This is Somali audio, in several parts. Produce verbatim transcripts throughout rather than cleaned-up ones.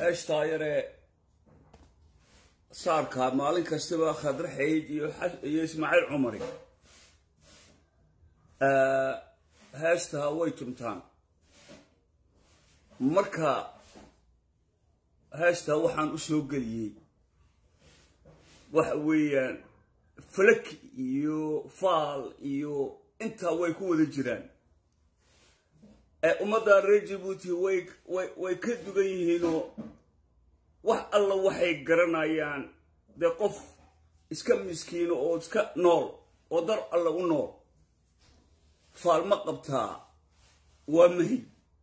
ايش طايره صار كان مالين كستبا خضر حيد يسماعيل عمري آه هاشتها ويتمتان مركا هاشتها وحان اسلوب قليي وحويا فلك يو فال يو انت ويكون ذي جيران ummadda reer Djibouti way way ka dugan yihiin wax alla waxay garanayaan de qof iska miskiin oo iska nool oo dar alla u nool faalma qabtaa waa mahi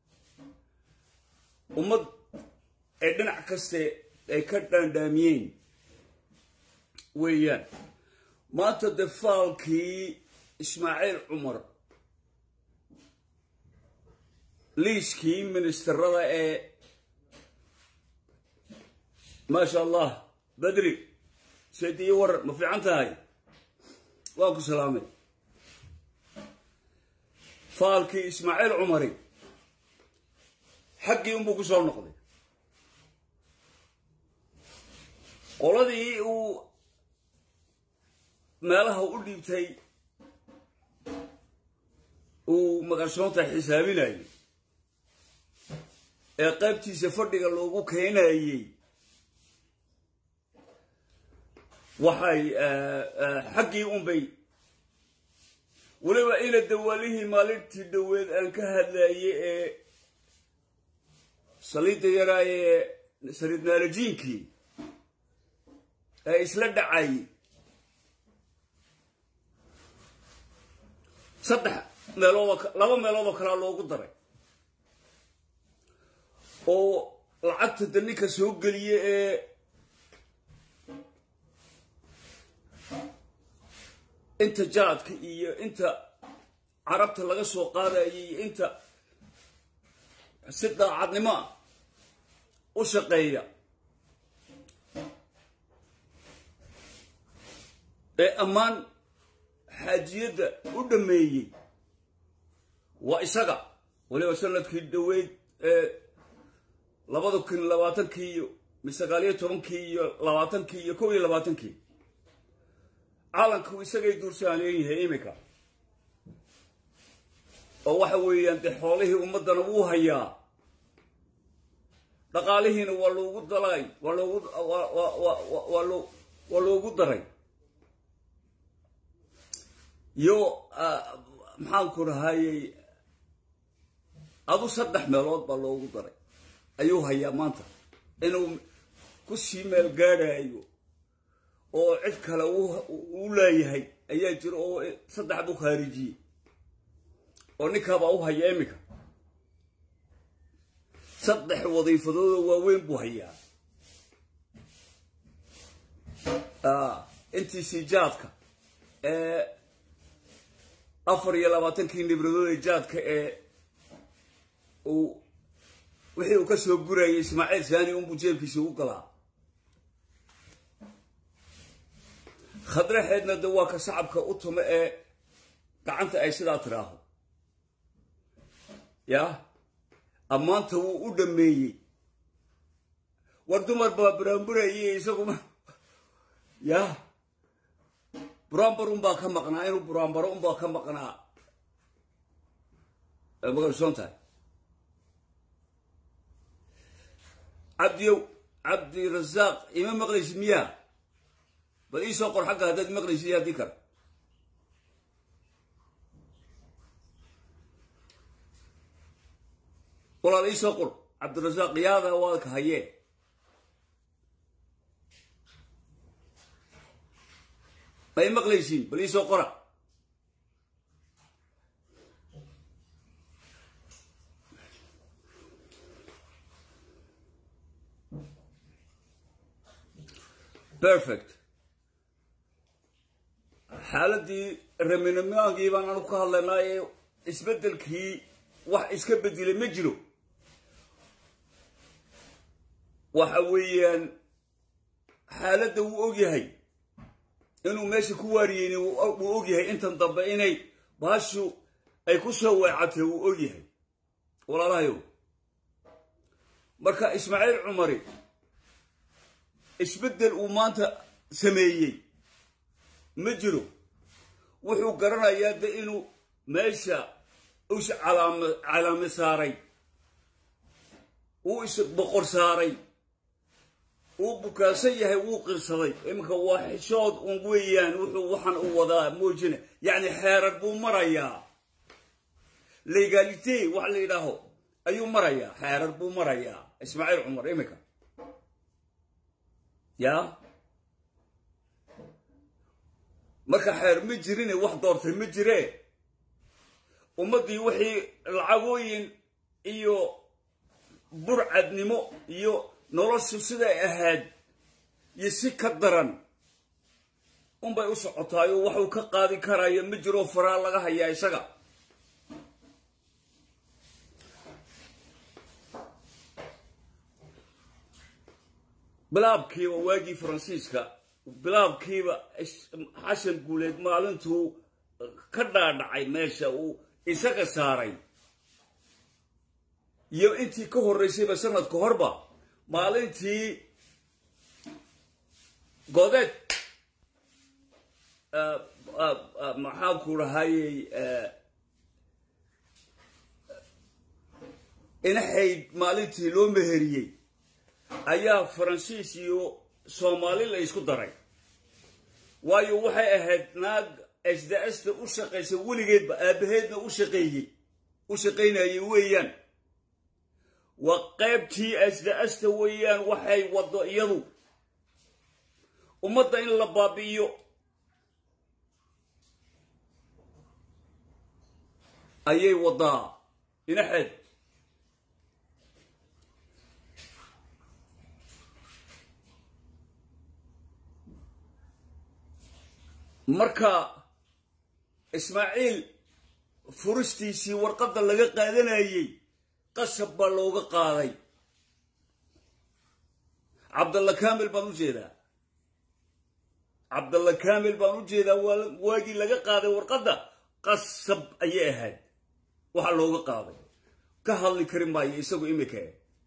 ummad ay dhinac kaste ay ka dhaandhaamiyeen weeyaan maanta de faalkii Ismaaciil Cumar ليشكي منستر رضا ما شاء الله بدري سيدي يور ما في عنتها هاي واكو سلامي فالكي إسماعيل عمري حقي أمبوكو سوال نقضي قولدي و مالها قولي بتاي ومقاشونتا حسابي لاي قابتي سفردق اللوغو كينايي وحاي حقي أمبي ولو إلى الدواليه مالتي الدوال أنك هدلاي صليت يراي سريدنا رجينكي إسلاد دعاي صدح ميلوضا لابا ميلوضا كلا لوغو داري oo lacagta daninka soo galiyay ee inta jaadka iyo inta carabta laga soo qaadayay inta sida cadnimo u shaqeeya ee amaan xaajiyada u dhameeyay waa isaga waliba sanadkii dhaweyd ee labada kun labaatankii iyo misagaaliyo tobankii iyo labaatankii iyo kow iyo labaatankii caalanku isagay duursaanayeen imika oo waxa weeyaan de xoolihii ummadana uu hayaa dhaqaalihiina waa loogu dalay waa loogu waa loogu daray yo maxaan ku rahayay adu saddex meelood baa loogu daray ayuu hayaa maanta inuu ku sii meel gaadhayo oo cid kale uu leeyahay ayaa jiro oo saddex buu khaarijiyay oo ninkaaba u haya imika saddex wadiifadooda waaweyn buu hayaa ah intii si jaadka ee afar iyo labaatankii nibradooda jaadka ee uu wixii uu ka soo gurayay Ismaaciil Saani uu jeelkiisa u galaa khadra xeedna dawaa ka shacabka u tuma ee gacanta ay sidaa tiraaho ya amaanta uu u dhameeyay war dumar baa buraanburayay isaguma ya buraanbar un baa ka maqnaa inuu buraanbaro un baa ka maqnaa magal soonta عبديو عبدي رزاق إمام مقليش مياه بدي سوقر حقها هذا مقليش يا ذكر والله لي سوقر عبد الرزاق ياذا والك هيه أي مقليشين بدي سوقر perfect حالتي رمينا جيبان أنا كهلا ناي إسبدل كي واحد إسكبدل مجلو وحويا حالته وأوجهي إنه ماشي كواريني وأوجهي أنت مطبقيني بهالشو أي كسوة عته وأوجهي ولا رايو marka Ismaaciil Cumari isbedel uu maanta sameeyay ma jiro wuxuu garanayaa inuu meesha uu calaam calaam saaray uu is boqor saaray uu bukaasay yahay uu qirsaday imka waa xishood un weeyaan wuxuu waxan u wadaa moojina yani xeerar buu marayaa legality wax la yiraahdo ayuu marayaa xeerar buu marayaa Ismaaciil Cumar imka ya marka xeer ma jirin wax doortay ma jiree ummadii wixii lacagooyin iyo burcadnimo iyo noloshu sida ahayd iyo si ka daran un bay u socotaay oo wuxuu ka qaadi karayo ma jiro faraa laga hayaa isaga bilaabkiiba waagii Faransiiska bilaabkiiba Xashan Guuleed maalintuu ka dhaadhacay meesha uu isaga saaray iyo intii ka horeysay sanadka horba maalintii godeed maxaa ku rahayay inahayd maalintii loo meheriyay ayaa Faransiis iyo Soomaali la isku daray waayo waxay ahayd naag S D S u shaqeysay weligeedba aabaheedna u shaqeeyay u shaqeynayay weeyaan وقابتي أسدأست ويان وحي وضعيضو ومضى إن لبابيو أيي وضع ينحد مركا إسماعيل فرستي سي ورقد لغا قادنا يي قصب بالوغا قاضي عبد الله كامل بانو جيدا عبد الله كامل بانو جيدا واجي لغا قاضي ورقد قصب اي احد waxa looga qaaday ka hadli karin baa isagu imika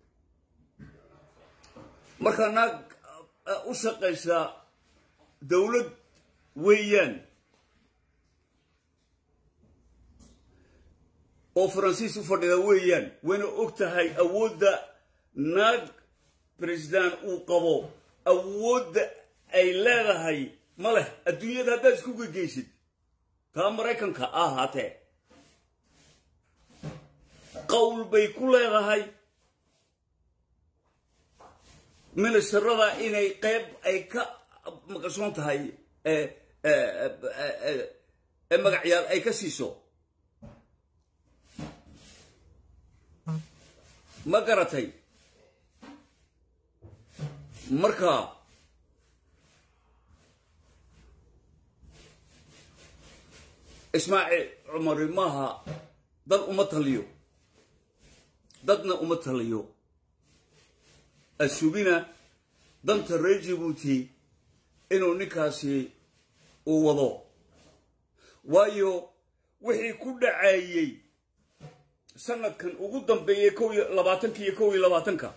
marka naag u shaqeysa dawlad weeyaan oo Faransiis u fadhida weeyaan wayna ogtahay awoodda naag president uu qabo awoodda ay leedahay male adduunyada hadda isku geysid ka Mareykanka ahaatee قول بيكون هاي من السرطة إني قيب أي ك مقصونت هاي مقعيال أي كسيسو ما قرتي مركا اسماعيل عمر ماها ضل أمتها اليوم dadna uma taliyo asubina danta Djibouti inuu ninkaasi uu wado waayo wixii ku dhacayay sanadkan ugu dambeeyay labaatan iyo kow iyo labaatan ka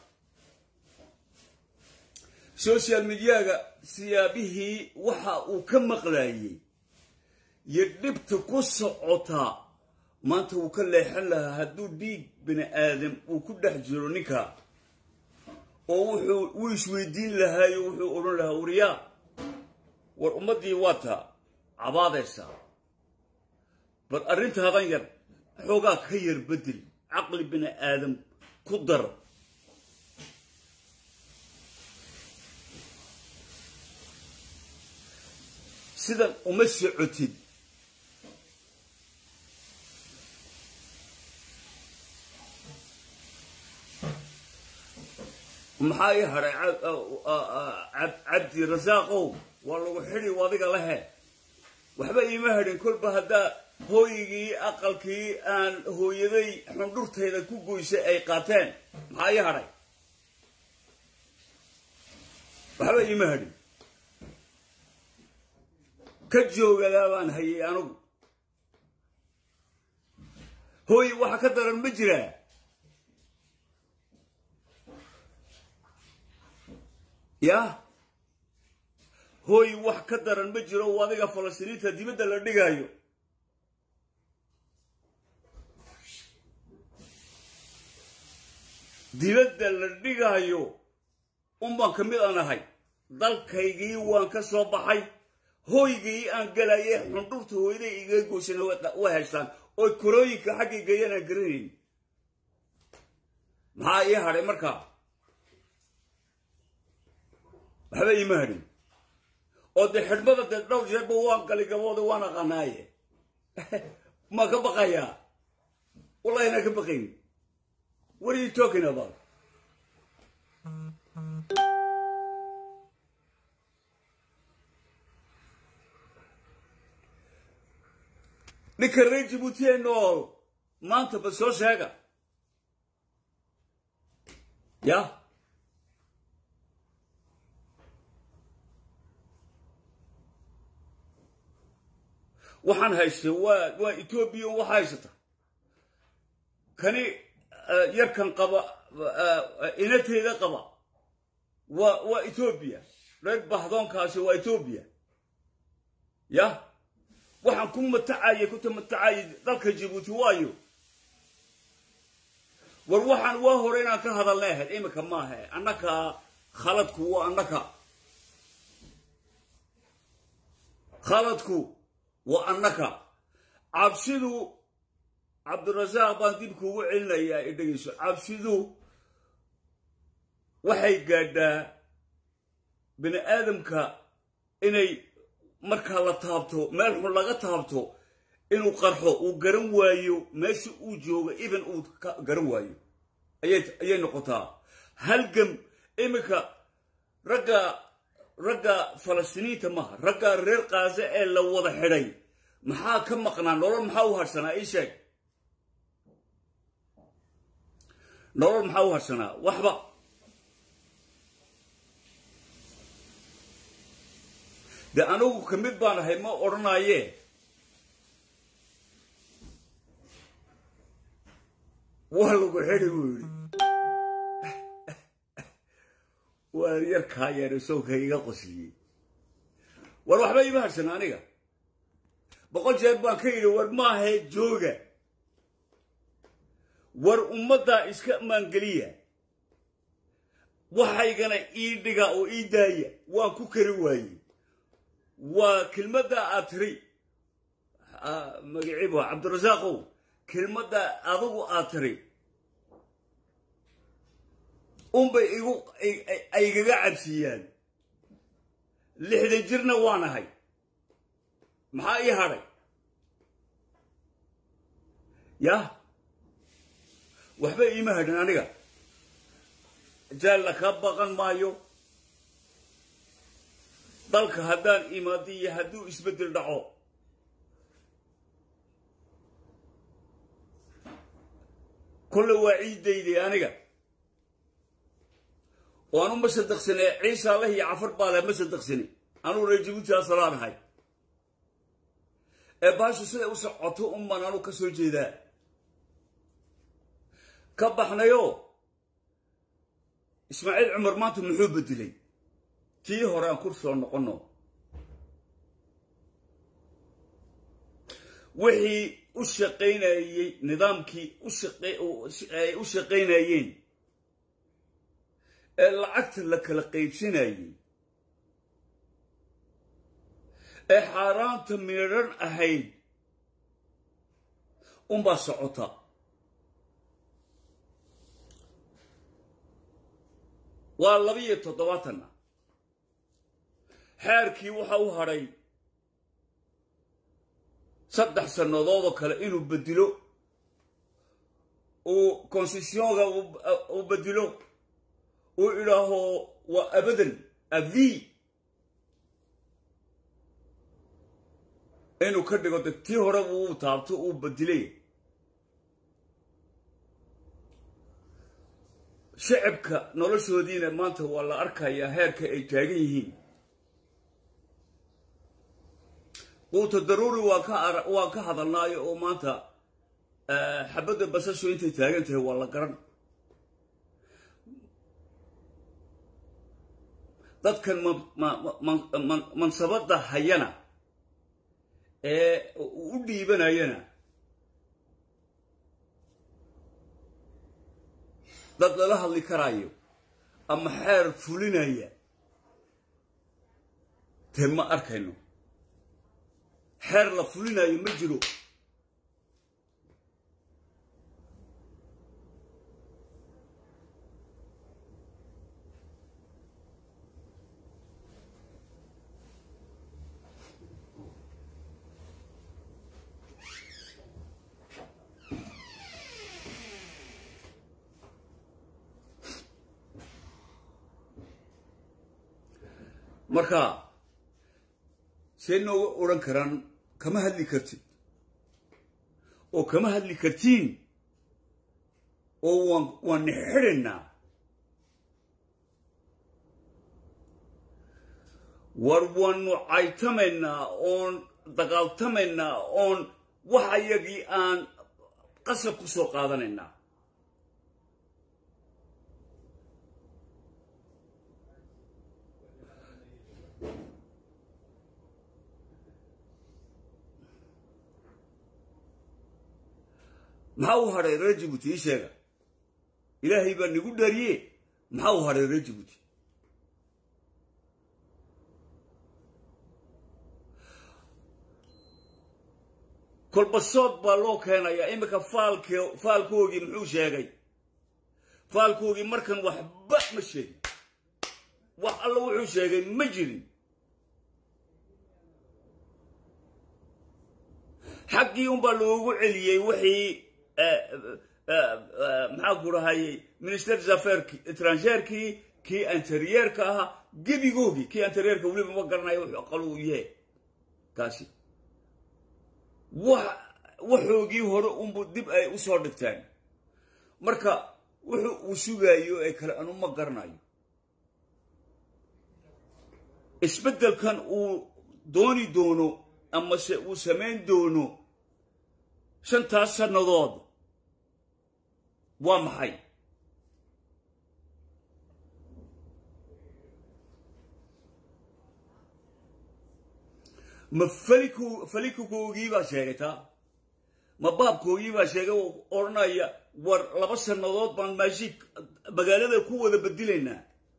social media-ga siyaabihii waxa uu ka maqlaayay yidibta ku socota maanta uu ka leexan lahaa hadduu dhiig bini aadam uu ku dhex jiro ninka oo wuxuu uu isweydiin lahaa iyo wuxuu oran lahaa wariyaa war ummadii wata cabaadaysa bal arintaadan yar xoogaa ka yar bedel caqli bini aadam ku dar sidan uma socotid maxay haray cabdi rasaaqow waa lagu xiri wadiga lahe waxba iima harin kulba hada hooyigii aqalkii aan hooyaday xundurteeda ku goysay ay qaateen maxay haray waxba iima harin ka joogada baan hayay anigu hooy waxa ka daran ma jiraa يا هوي wax ka daran ma jiro wadiga Falastiiniinta dibadda la dhigayo dibadda la dhigayo umma kamid anahay dalkaygii waan ka soo baxay hooygii aan galayay xundurta hooyday iga gooshin way haystaan oo korooyinka xaqiiga yana garanayn maxaa ii haray markaa waxba iima harin oo de xidhmada de dhowr jeerba waan galay gabooda waan aqaanaaye ma ka baqayaa wallahi ina ka baqayn. What are you talking about? Nikarray Djibouti nool maanta ba soo sheega ya waxaan haystay waa waa Ethiopia waxa haysata kani yarkan qaba inateeda qaba waa waa Ethiopia reer bahdoonkaasi waa Ethiopia ya waxaan ku matacay ku tamatacay dalka Djibouti waayo war waxaan waa hore inaan ka hadalnaa imika ma aha annaka khaladku waa annaka khaladku waa annaka cabsidu Cabdirasaaq baan dib kuugu celinayaa idhageyso cabsidu waxay gaadhaa bini aadamka inay marka la taabto meel xun laga taabto inuu qarxo uu garan waayo meesha uu joogo even uu garan waayo ayay ayay noqotaa halgam imika raga raga Falastiiniinta ma raga reer Gaza ee la wada xidhay maxaa ka maqnaa nolol maxaa u harsanaa ii sheeg nolol maxaa u harsanaa waxba de anugu kamid baan ahay ma oranaye waa lagu xidhi buu yidhi waa yarkaa yare sawka iga qosliyey war waxba iima harsan aniga boqol jeer baan ka yidhi war maaha jooga war ummadda iska maangeliya waxaygana ii dhiga oo ii daaya waan ku kari waayey waa kelmadda aad tiri magaciibo Cabdirasaaqow kelmadda adigu aad tiri unbay igu aygaga cabsiyaan lixdan jirna waan ahay maxaa ii hadhay ya waxba iima hadhin aniga jaalla ka baqan maayo dalka haddaan imaadiyo hadduu isbeddel dhaco كل وعيد ديدي أنيقا وأنا مصدق سنة عيسى الله يعفر بالا مصدق سنة أنا رجبتي أصلان هاي باش سنة وسعته أم أنا كسر جدا كبحنا يو إسماعيل عمر مات من حب الدلي تي هوران كرسي ونقنو وحي وشقينايي نظامكي وشقي وشقينايين العقد لك لقيبسنايي حرام تميرن أهيد أمبا سعوتا واللبية تضواتنا حاركي وحاو هاري صدح سنوضوضو كلا إنو بدلو و كونسيسيونغا و بدلو و إلهو وأبدا أذي إنو كردقو تكتيهورا و تابتو و بدلي شعبك نولشو دينا مانتا والله أركا يا هيرك أي تاقيهين قوت الضروري واكا واكا هذا الله او مانتا أه حبدا بسسو انت تاغنته والله قرن dadkan mansabada hayana ee u dhiibanayana dad lala hadli karaayo ama xeer fulinaya te ma arkayno xeer la fulinayo ma jiro marka seenoo oran karaan kama hadli kartid oo kama hadli kartiin oo waan waan xirina war wanu aytamena on dagaaltamena on waxa yagi aan qasab ku soo qaadanayna maxaa u hadhay reer Djibouti ii sheega ilaahay baa nagu dhariye maxaa u hadhay reer Djibouti kolba sood baa loo keenayaa imika faalkii faalkoogii muxuu sheegay faalkoogii markan waxba ma sheegin wax alla wuxuu sheegay ma jirin xaqii un baa loogu celiyey wixii maxaa ku rahayay minister des affaires étrangères kii intérieurka ahaa gebigoogii kii intérieurka weliba ma garanayo wuxuu aqal u yahay kaasi waxoogii hore unbu dib ay u soo dhigteen marka wuxuu uu sugayo ee kale anu ma garanayo isbeddelkan uu dooni doono ama se uu samayn doono shantaas sannadood waa maxay ma faliku falikukoogii baa sheegataa ma baabkoogii baa sheegay oo oranaya war laba sannadood baan maashi magaalada ku wada badilaynaa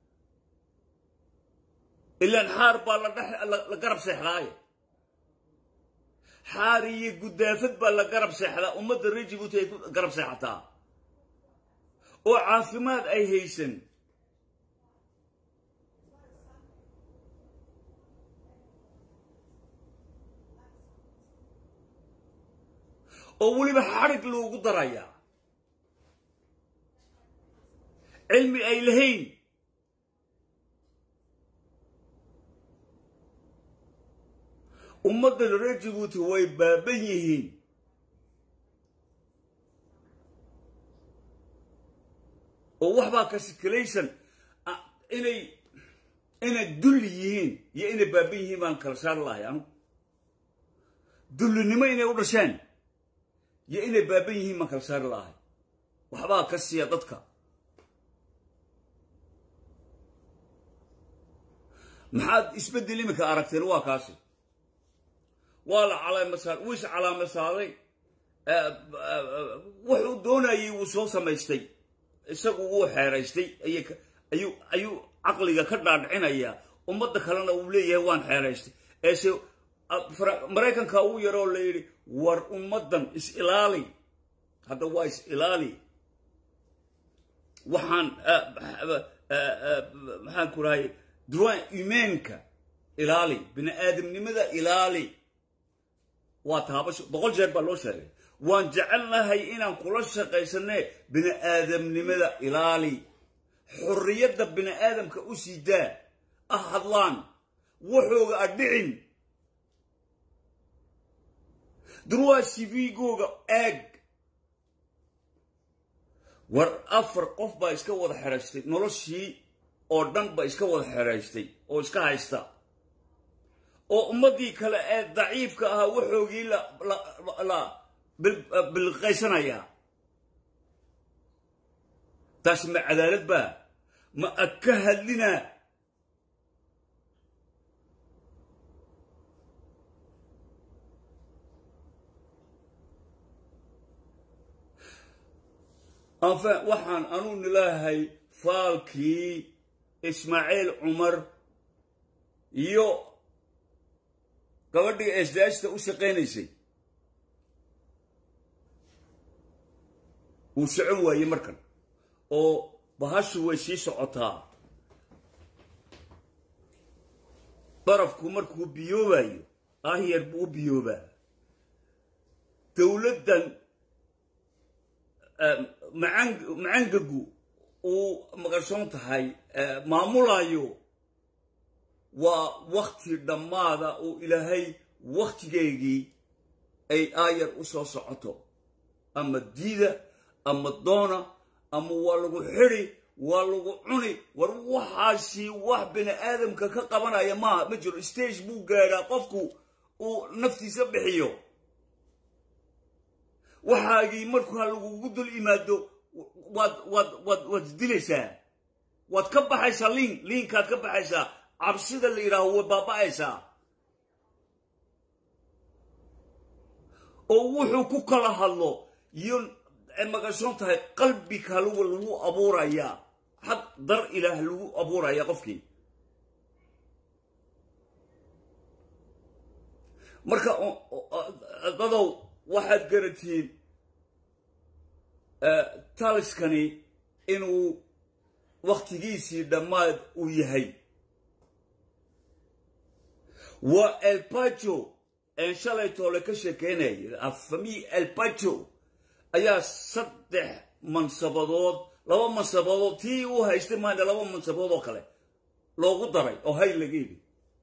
ilaan xaar baa la dhex la garab seexdaaye xaar iyo gudaafad baa la garab seexdaa ummadda reer Djibouti ay ku garab seexataa oo caafimaad ay haysan oo weliba xarig loogu darayaa cilmi ay lahayn ummadda reer Djibouti way baaban yihiin oo waxbaa ka sikalaysan inay inay dulli yihiin iyo inay baaban yihiin baan kala saar lahay anu dullinimo inay u dhasheen iyo inay baaban yihiin baan kala saar lahay waxbaa ka siiya dadka maxaad isbeddel imika aragteen waa kaasi waa la calaamasaad wiis calaamasaaday wuxuu doonayay wuu soo samaystay isagu wuu xeeraystay ayuu ayuu caqliga ka dhaadhicinaya ummadda kalena uu leeyahay waan xeeraystay eese maraykanka uu yaroo la yidhi war ummaddan is ilaali hadda waa is ilaali waxaan maxaan ku rahay droit humainka ilaali bini aadamnimada ilaali waa taabasho boqol jeer baa loo sheegay waan jecelnahay inaan kula shaqaysanay bini aadamnimada ilaali xurriyadda bini aadamka u siidaa ah hadlaan wuxuuga adhicin droit civiligooga eeg war afar qof baa iska wada xeraystay noloshii oo dhan baa iska wada xeraystay oo iska haysta oo ummadii kale ee daciifka ahaa wuxuugii la la bilqaysanaya taas ma cadaalad baa ma akka hadlina enfin waxaan anu nilahay faalkii ismaaciil cumar iyo gabadhii esdaashta u shaqaynaysay wuu socon waayey markan oo bahashu way sii socotaa barafku markuu biyoobayo ahyar buu biyoobaa dowladdan macangagu uu maqashoon tahay maamulayo waa wakti dhammaada oo ilaahay waktigeygii ay aayar u soo socoto ama diida ama doona ama waa lagu xidhi waa lagu cuni war waxaasi wax bini aadamka ka qabanaya maaha ma jiro stage buu gaadhaa qofku uu naftiisa bixiyo waxaagii markuu lagugu dul imaado waad waad waad waad dilaysaa waad ka baxaysaa liin liinkaad ka baxaysaa cabsida la yidhaaho way baaba'aysaa oo wuxuu ku kala hadlo iyo maqashoon tahay qalbi kaluwa lagu abuurayaa xaq dar ilaah lagu abuuraya qofkii marka dadow waxaad garatiin taliskani inuu waktigiisii dhammaad uu yahay waa el pacho een shalay toole ka sheekeynaya afamii el pacho ayaa saddex mansabadood laba mansabadood tii uu haystay maanta laba mansabadood oo kale loogu daray oo hay laga yidhi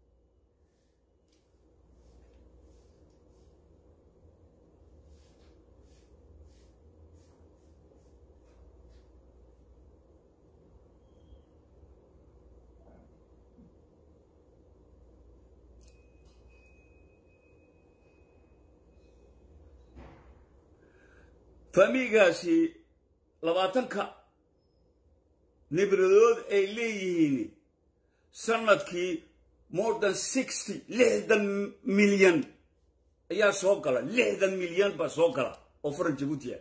famigaasi labaatanka nibradood ay leeyihiin sanadkii more than sixty lixdan milyan ayaa soo gala lixdan milyan baa soo gala oo faran jabuutiya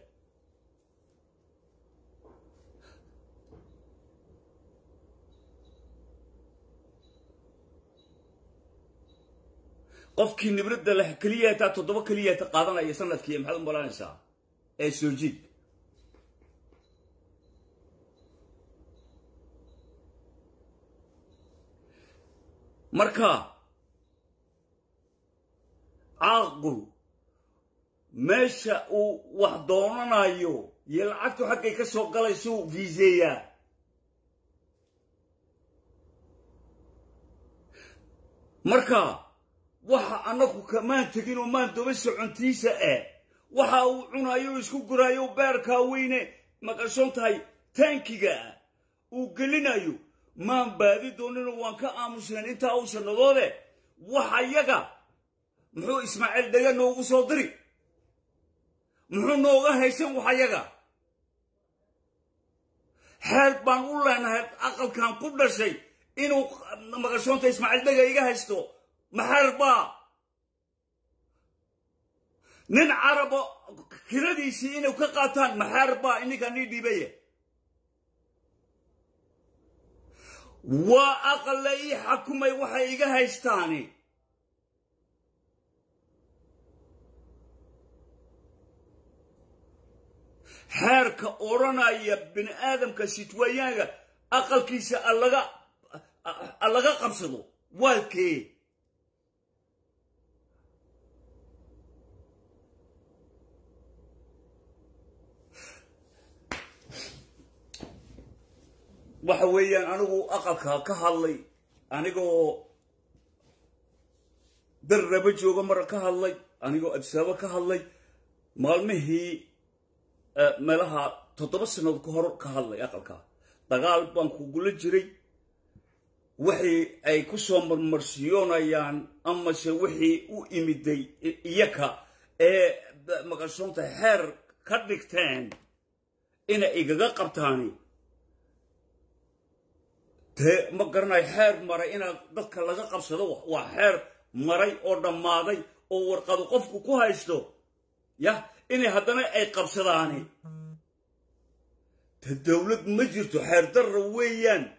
qofkii nibradda leh keliya taa toddoba keliya ta qaadanaya sanadkii maxaad u malaynaysaa ee soo jiid marka caaqul meesha uu wax doonanayo iyo lacagtu xaggay ka soo galaysuu viiseeyaa marka waxa annagu kamaan tegin oo maan daba socontiisa eh waxa uu cunayo isku guraayo beerka weyne maqashoon tahay tankiga uu gelinayo maan baadi doonino waan ka aamuseen intaa uu sannadoode waxa yaga muxuu ismaaciil dhaga noogu soo diri muxuu nooga haysan waxa yaga xeer baan u leenahay aqalkan ku dhashay inuu maqashoonta ismaaciil dhaga iga haysto maxar baa nin carabo kiradiisii inuu ka qaataan maxar baa ininka nii dhiibaya waa aqal la ii xakumay waxay iga haystaani xeerka odhanaya bini aadamka sitwayaanga aqalkiisa allaga allaga qabsado waalkee waxa weeyaan anigu aqalka ka hadlay anigoo darraba jooga mar ka hadlay anigoo adsaaba ka hadlay maalmihii meelaha toddoba sanad ka hor ka hadlay aqalka dagaal baan kugula jiray wixii ay ku soo marmarsiyoonayaan amase wixii u imiday iyaka ee maqashoonta xeer ka dhigteen inay igaga qabtaani dee ma garanayo xeer maray inaad dadka laga qabsado waa xeer maray oo dhammaaday oo warqadu qofku ku haysto yah inay haddana ay qabsadaani الدولة مجرته حردر ويان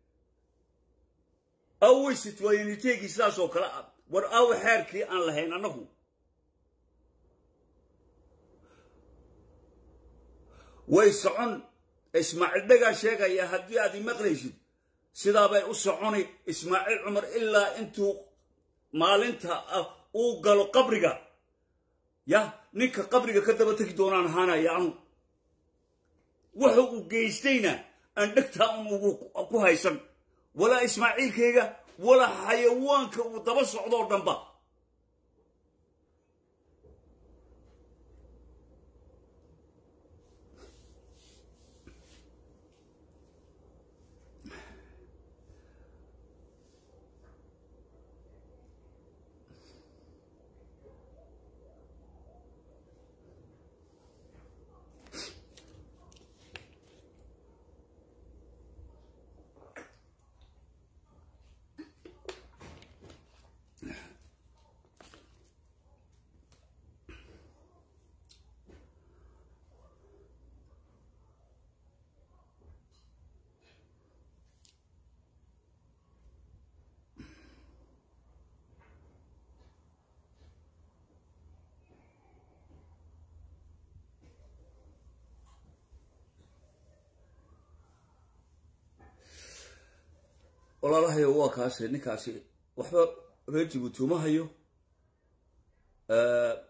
أول ستوين تيجي ساسو كلا ور أول حركي أن لهين أنه ويسعون إسماعيل دقا شيئا يا هدي هذه مقليشد سيدا باي أسعوني إسماعيل عمر إلا أنتو مالنتا أو قالوا قبرقا يا نيكا قبرقا كدبتك دونان هانا يعني وحو جيستينا أن نكتا أكو هايسن ولا إسماعيل كيغا ولا حيوان كدبس عدور دنبا والله هي هو كاسي نكاسي وحبا رجي بتوما هيو أه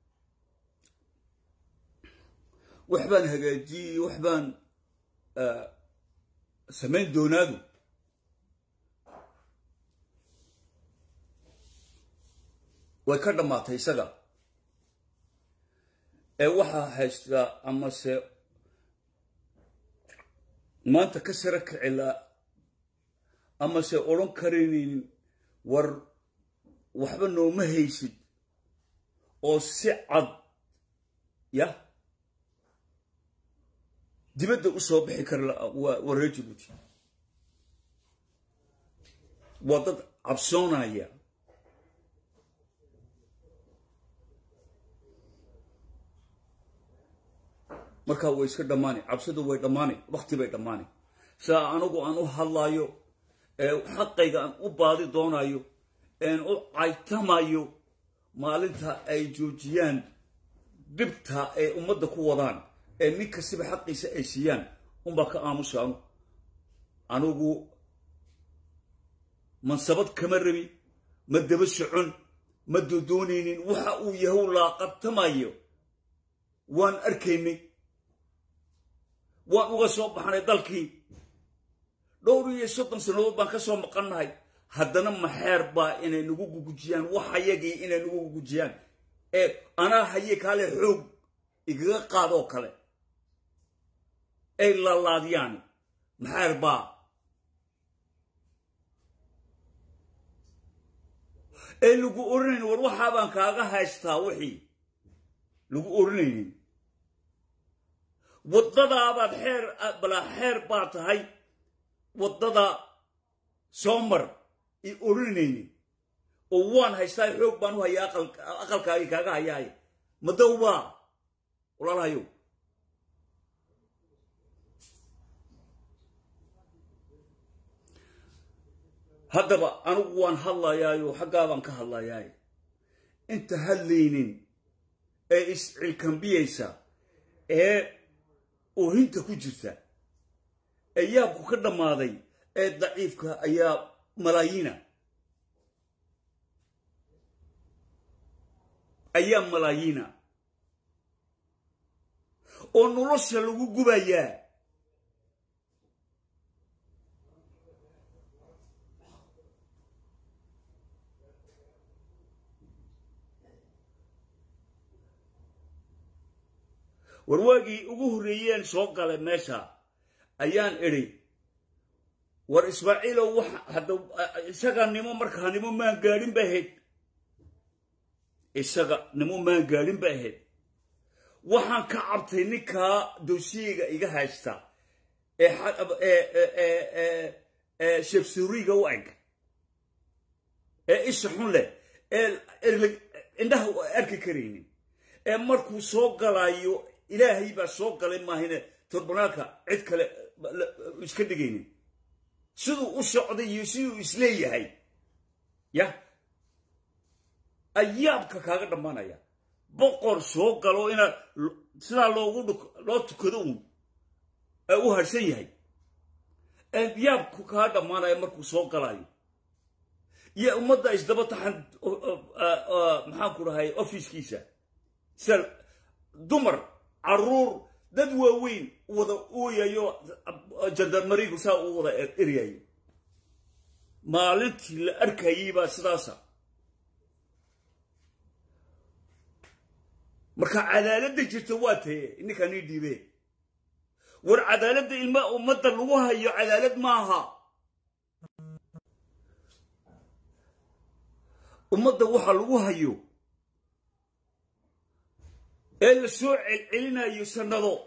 وحبان هجاجي وحبان أه سمين دونادو ويكرم ما تيسلا أه وحا هشتا أما سي ما أنت كسرك على أما سأقولون كرينين ور وحبا نو مهيسد أو سعد يا دي بدأ أصاب حكر ورجلوتي وضد عبسونا يا مركا ويسكر دماني عبسدو وي دماني وقتي بي دماني سا أنوغو أنو هلايو حقيقة أن أبادي دونايو أن أعيتمايو مالنتا أي جوجيان دبتا أي أمد كوضان أن نكسب حقي سأيسيان أمباك آموسان أنوغو من سبت كمربي مد بسعون مد دونين وحاو يهو لاقب تمايو وان أركيني وان أغسوب بحاني دالكي دوري صدق سنوات بانكسو مقنعي هدنا محير با إنه نقول جوجيان وحيجي إنه نقول جوجيان إيه أنا هيك على حب إجا قادو كله إيه لا لا ديان محير با إيه لقو أورنين وروحا بانكاغا هايستاوحي لقو أورنين وضدا بعد حير بلا حير بات هاي وضدا سومر يقولني ووان هيستاي حوق بانو هي أقل أقل كاي كاغا هياي مدوبا ولا لا يو هذا بقى أنا وان هلا يايو حقا بان كهلا ياي أنت هلينين إيه إسعي كان بيسا إيه وهنت كجرتا أيامك كده ماضي إيه ضعيفك أيام ملايين أيام ملايين ونرش لو جبايا warwaagii ugu horeeyeen soo galay meesha ayaan iri war Ismaaciil wax hada isaga nimo markaa nimo ma gaarin baheed isaga nimo ma gaarin baheed waxaan ka cabtay ninka doosiga iga haysta ee ee ee ee shef suriga waag ee isxun leh ee indaha arki kareenin ee markuu soo galaayo إلهي بسوق قال ما هنا تربناك عد كلا مش كده جيني سدو أشعر يسيو إسليه هاي يا أيام كهذا دمانا يا بقر سوق قالوا إنا سنا لو لو تكذون أو هالشيء هاي أيام كهذا دمانا يا مركو سوق قلاي يا أمدا إيش دبت عند محاكور هاي أوفيس كيسة سل دمر عرور ددوين وذا ويا يو جدر مريض وساء وذا إرياي مالتي الأركيبة سراسة مركا عدالة جرتواته إنك نيدي به والعدالة الماء ومدى الوها هي عدالة ماها ومدى وها الوها يو السوع علينا يسندو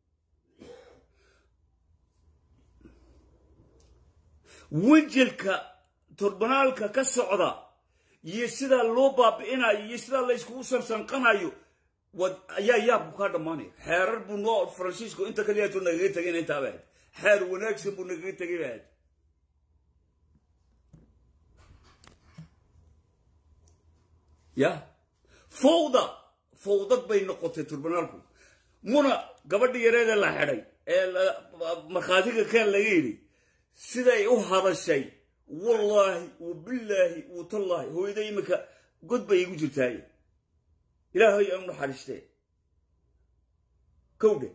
وجهك تربنالك كسعدا يسدا لو بابينا يسدا لا اسكو سنقنايو يا يا بوكا ماني حير بنو فرانسيسكو انت كلياتو نغي تغين انت بعد حير وناكس بو نغي تغي بعد يا فوضى فوضى بين نقطة تربنالكم منا قبل يريد الله حري مخاطيك كان لغيري سيداي او هذا الشيء والله وبالله وتالله هو يديمك قد بيجو جرتاي إلهي أمر حرشتي كوده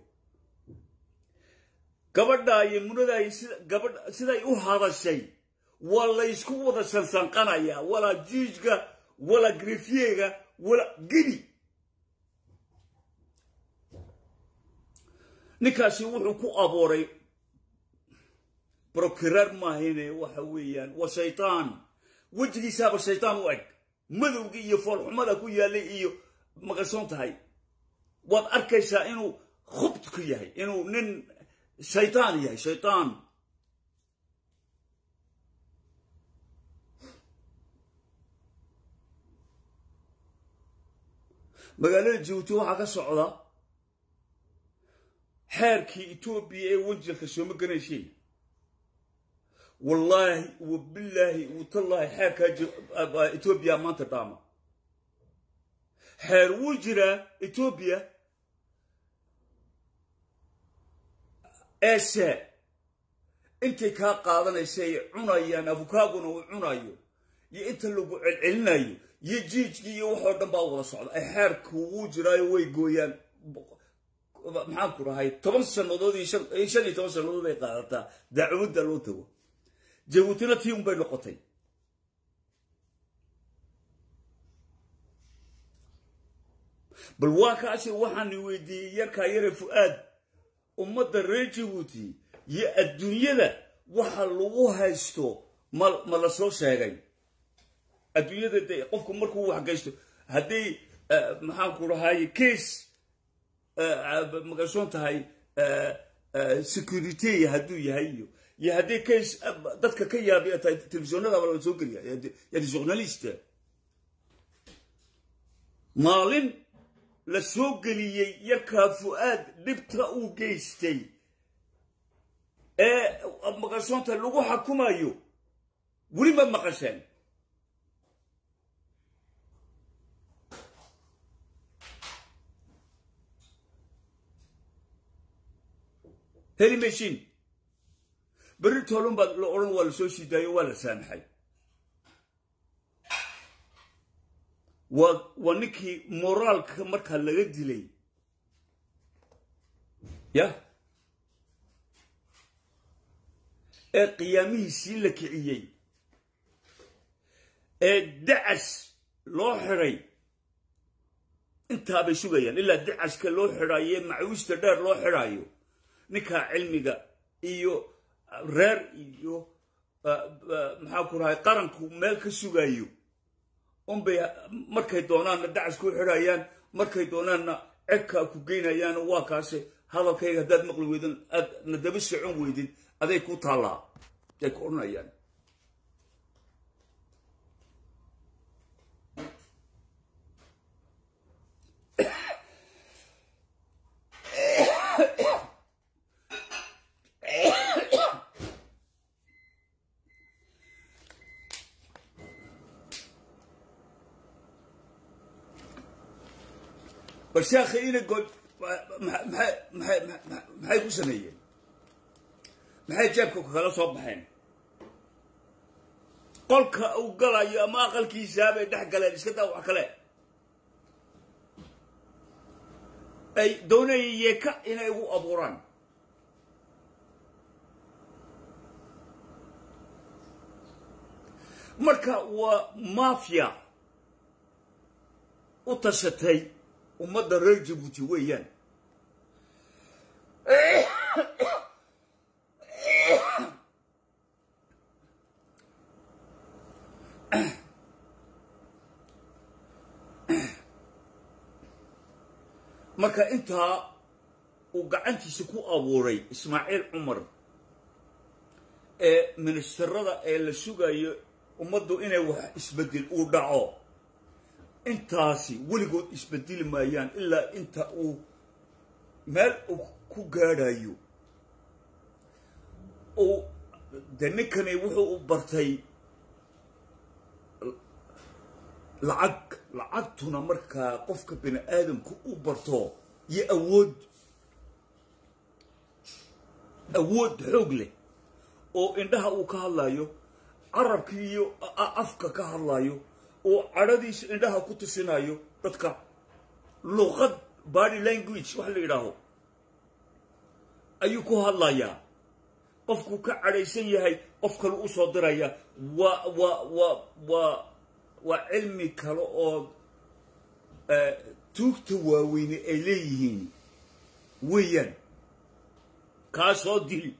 قبل داي منا داي قبل سيداي او هذا الشيء والله يسكو وذا سنسان قنايا ولا جيجا ولا غريفيغا ولا جدي نكاسي وحو كو أبوري بروكرار ماهيني وحويا وشيطان وجهي ساب الشيطان وعد مذوقي يفول حمدا كو يالي إيو مقصون تهي واد أركيسا إنو خبت كو يهي إنو نن شيطان يهي شيطان مقالة جوتو حقا سعودا حاركي إتوبيا وجهك شو مقنشين والله وبالله وتالله حاركا إتوبيا ما تداما حار وجرة إتوبيا أسا انت كا قادنا شيء عنايا نفكاغنا وعنايو يا انت اللي علنايو يجيجي يوحو دنبا ولا سocda ay xeerku uu jiray way gooyaan maxaan ku rahay toban sanadood iyo shan iyo toban sanadood ay qaadataa dacwada loo tago Jabuutina tii un bay noqotay bal waa kaasi waxaan weydiiyay yarka yare Fuad ummadda reer Jabuuti iyo adduunyada waxa lagu haysto ma la soo sheegay adduunyada day qofku markuu wax geysto hadii maxaan ku rahay case magaashoon tahay security haduu yahay iyo hadii case dadka ka yaabiya televisionada wala soo geliya ya journalist maalin la soo geliyay yarka Fuad dibta uu geystay ee magaashoonta lagu xukumayo wali ma maqashan هلي ماشين بريت هولم بعد الأورن ولا شو شيء دايو ولا سامحي و ونكي مورال كمرك هلا جدي لي يا قيامه سيلك عيي دعس لو حري انت هبي شو جايين إلا دعس كلو حرايه معوش تدار لو حرايو نكا علميغا iyo reer iyo maxaa ku rahay qaranku meel ka sugayo on bay markay doonaan dacas ku xirayaan markay doonaanna cirka ku geynayaan waa kaase hadalkayga dad maqli weydin ad nadaba socon weydin aday ku taala ay ku ornayaan بس يا أخي إنا قد محي محي محي كل سنة محي جابك خلاص صباحين قلك أو قلا يا ما قال كيسابة دحق لا نسكتها وحكلا أي دون يكا إنا يبو أبوران مركا ومافيا وتشتي ومدى رير جيبوتي ويان marka inta uu gacantiisa ku abuuray Ismaaciil Cumar ee ministarada ee la sugayo ummaddu inay wax isbedel u dhaco intaasi weligood isbedel maayaan ilaa inta uu meel ku gaadhayo oo daninkani wuxuu u bartay lacag lacagtuna marka qofka bini aadamku u barto iyo awood awood xoog leh oo indhaha uu ka hadlayo arabkii iyo afka ka hadlayo oo cadhadiisa indhaha ku tusinayo dadka luqad body language wax la yiraahdo ayuu ku hadlayaa qofku ka cadhaysan yahay qof kale u soo diraya wa wa wa wa وعلمي كلا أو توكتوا وين إليهن وين كاسوديل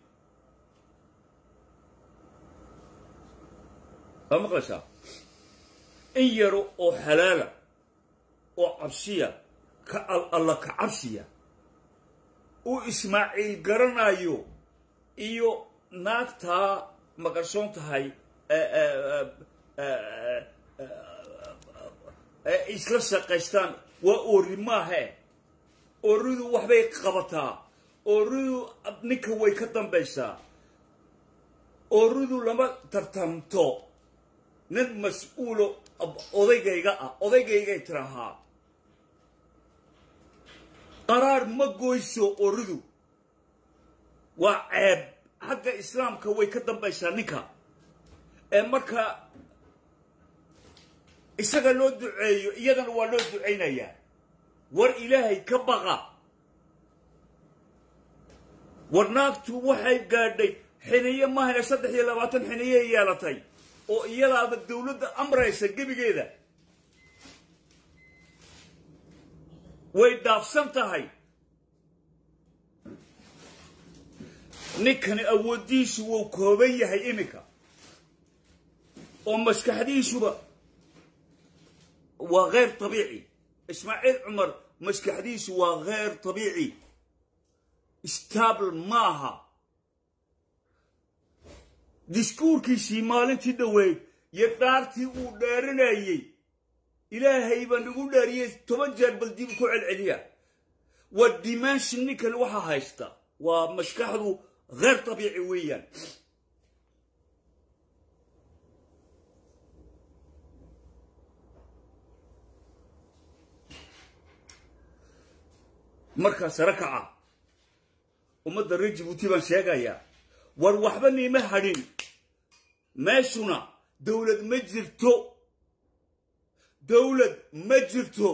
أما قصة إن يرو أو حلالة أو عبسية كالله كعبسية وإسماعيل قرنايو إيو ناكتا مقرصون تهاي isla shaqaystaan waa orimaahe oridu waxbay qabataa oridu ninka way ka dambaysaa oridu lama tartamto nin mas'uulo odaygayga ah odaygayga tirahaa qaraar ma goyso oridu waa ceeb xagga islaamka way ka dambaysaa ninka ee marka isaga loo duceeyo iyadana waa loo duceynayaa war ilaahay ka baqa warnaagtu waxay gaadhay xiniye maahna saddex iyo labaatan xiniye yeelatay oo iyadaaba dawladda amraysa gebigeeda way dhaafsan tahay ninkani awoodiisu wuu kooban yahay iminka oo maskaxdiisuba وغير طبيعي إسماعيل عمر مسك حديث وغير طبيعي استابل معها ديسكور كيسي مالتي دوي يدارتي ودارنايي إلهي بنقول داريه تبجر بالدين كوع العليا والديمانشن نيكل وحا هايستا ومشكحه غير طبيعي ويا markaas rakaca umada Djibouti baan sheegaya war waxba niima hadin meeshuna dawlad ma jirto dawlad ma jirto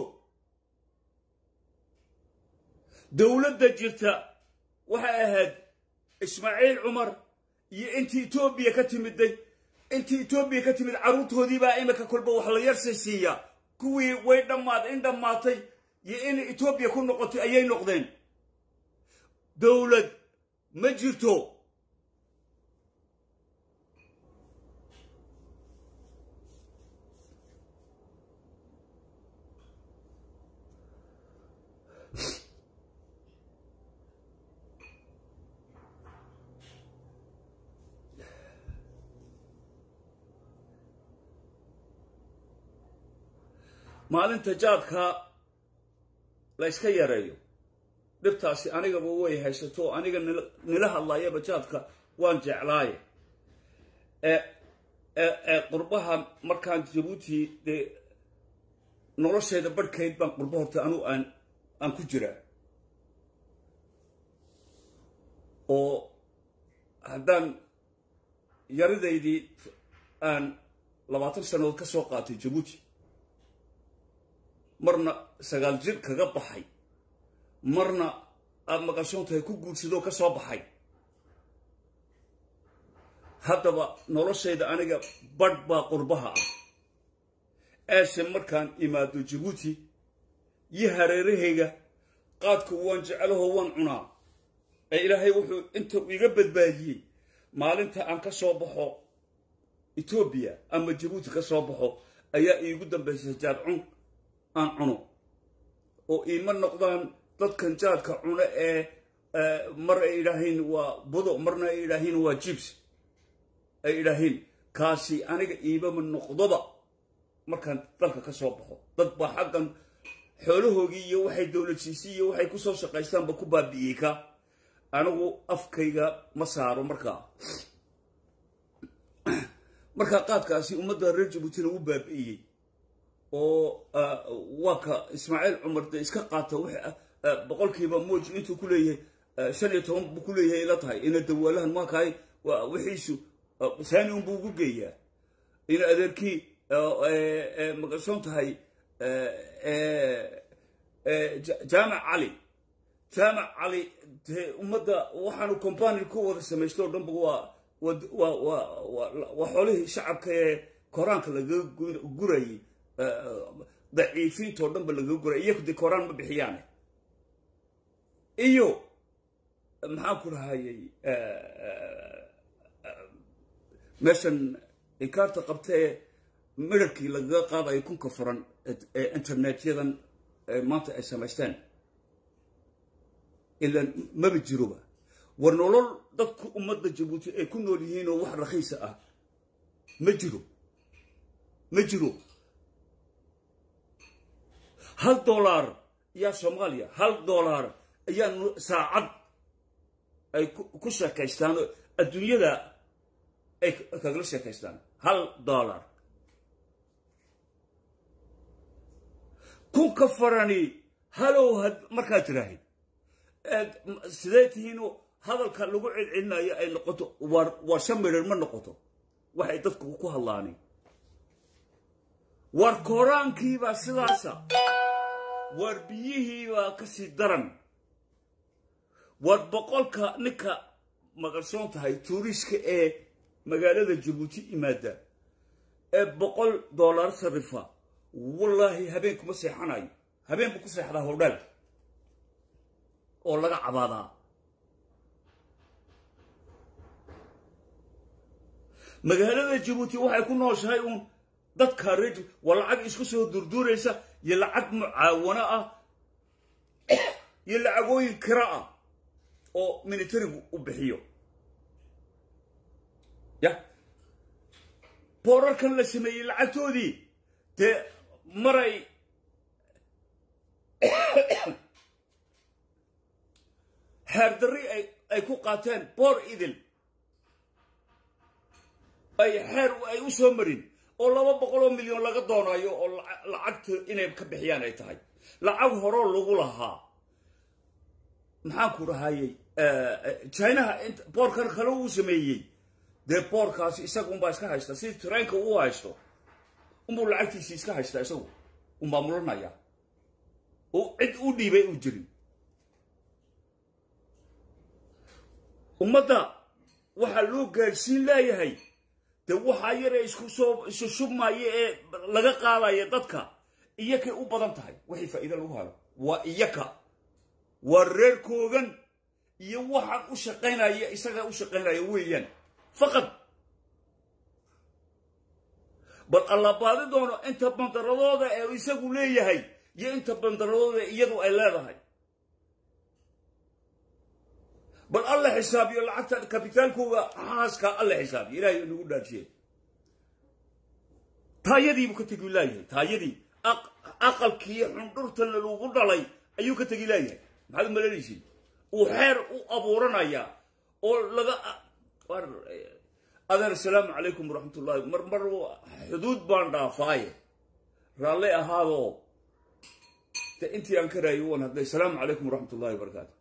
dawladda jirta waxa ahayd Ismaaciil Cumar iyo intii Itoobiya ka timiday intii Itoobiya ka timid caruurtoodii baa imika kulba wax la yarsiisiya kuwii way dhamaad in dhamaatay يين إثيوبيا كل نقطة أي نقطين دولة مجرتو maalin tajaadka la iska yareeyo dibtaasi aniga way haysato aniga nila hadlaaya bajaadka waan jeclaaye ee ee qurbaha markaan Djibouti de nolosheeda barkeed baan qurbo horta anu aan aan ku jiraa oo haddaan yaridaydii aan labaatan sannadood ka soo qaatay Jabuuti marna sagaal jir kaga baxay marna aad maqashoontahay ku guursadoo ka soo baxay haddaba noloshayda aniga badh baa qurbaha ah eeshe markaan imaado Jabuuti iyo hareerahayga qaadka waan jecelaho waan cunaa ee ilaahay wuxuu inta iga badbaadiyey maalinta aan ka soo baxo Ethiopia ama Jabuuti ka soo baxo ayaa iigu dambaysay jaad cun aan cuno oo iima noqdaan dadkan jaadka cuna ee mar ay ilaahayn waa budo marna ay ilaahayn waa chips ay ilaahayn kaasi aniga iibama noqdoba markaan dalka ka soo baxo dad baa xaggan xoolahoogii iyo waxay dawladsiisay iyo waxay ku soo shaqaystaanba ku baabi'iyey ka anigu afkayga ma saaro markaa markaa qaadkaasi ummadda reer Jabuutina u baabi'iyey oo waa ka Ismaaciil Cumar de iska qaata waxa boqolkiiba mooj intuu ku leeyahay shan iyo toban buu ku leeyahay ila tahay ina dawaalahan ma kaay wixiisu saani un buu ugu geeyaa ina adeerkii maqashoon tahay jaamac cali jaamac cali ummadda waxaanu company ku wada samaysto oo dhanba waa waa waa waa xoolihii shacabka ee koraanka laga gurayay daciifiinta oo dhanba laga guray iyagu de koraan ma bixiyaan iyo maxaan ku rahayay meeshan inkaarta qabtee midharkii lagaga qaadayo kunka furan ee internetyadan maanta ay samaysteen ilaan maba jiroba war nolol dadku ummadda Jabuuti ay ku nool yihiin oo wax raqiis ah ma jiro ma jiro hal dollar ya Soomaaliya hal dollar ayaa saacad ay ku shaqaystaan adduunyada ay kaga shaqaystaan hal dollar kun ka farani halo markaa tiraahid sidee tihiin hadalka lagu cilcilinayo ay noqoto war war shamirir ma noqoto waxay dadku ku hadlaanay war koraankii baa sidaasa war biyihii baa ka sii daran war boqolka ninka maqashoon tahay tuuriska ee magaalada Jabuuti imaada ee boqol dollar sarifa wallahi habeen kuma seexanayo habeen ku seexdaa hordal oo laga cabaadaa magaalada Jabuuti waxay ku nooshahay un dadka reer wala lacag isku soo durduuraysa iyo lacag mucaawana ah iyo lacagooyin kira ah oo militarigu u bixiyo ya boorarkan la sameeyay lacagtoodii de maray hardari ay ay ku qaateen boor idil ay xeer ay u soo marin oo laba boqol oo milyan laga doonayo oo lacagta inay ka bixiyaan ay tahay lacag hore lagu lahaa maxaan ku rahayay China boorkan kale uu sameeyay de boorkaas isagu un baa iska haysta si trainka uu haysto umbu lacagtiisa iska haysta isagu um baa mulanaya oo cid u dhiibay u jirin ummadda waxa loo gaarsiin leeyahay de waxa yar ay isku soo isu shubmaayo ee laga qaadayo dadka iyaka u badan tahay wixii faa'iido lagu helo waa iyaka waa reer koogan iyo waxa u shaqeynaya isaga u shaqeynaya weeyaan faqad bal Allah baadi doono inta bandaradooda ee isagu leeyahay iyo inta bandaradooda iyadu ay leedahay bal Allah xisaabiyo lacagta kabitaalkooda xaaska Allah xisaabiyo ilaahay inuu dhaafiyay taayadii buu ka tagi ilaahay taayadii aqalkii xundurta lagu dhalay ayuu ka tagi ilaahay maxaad maleeyay oo xeer u abuuranaya oo laga adar salaamu alaykum warahmatullahi mar mar xuduud baan dhaafay raalli ahaado انت انت انكر ايوان هذا السلام عليكم ورحمه الله وبركاته